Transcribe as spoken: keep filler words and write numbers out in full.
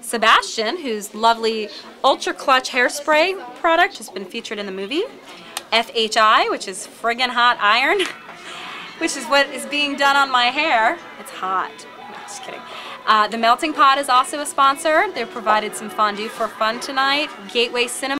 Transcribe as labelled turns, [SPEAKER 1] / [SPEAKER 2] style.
[SPEAKER 1] Sebastian, whose lovely Ultra Clutch Hairspray product has been featured in the movie. F H I, which is friggin' hot iron, which is what is being done on my hair. It's hot. No, just kidding. Uh, the Melting Pot is also a sponsor. They've provided some fondue for fun tonight. Gateway Cinema.